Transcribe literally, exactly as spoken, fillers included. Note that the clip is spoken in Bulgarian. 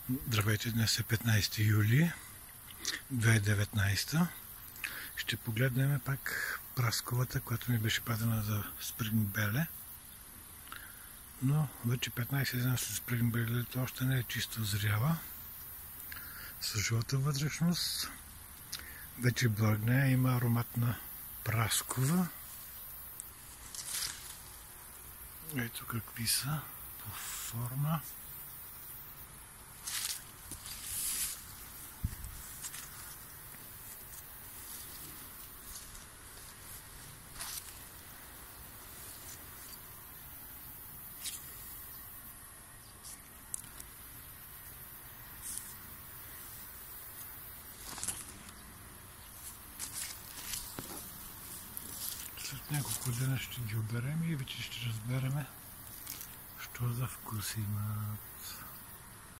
Здравейте, днес е петнайсети юли две хиляди и деветнайсета. Ще погледнем пак прасковата, която ми беше падена за спрингбеле. Но вече петнайсет дена след спрингбелето още не е чисто зряла. С жълта вътрешност. Вече блъгне, има аромат на праскова. Ето какви са по форма. След няколко дена ще ги оберем и вече ще разбереме що за вкус имат.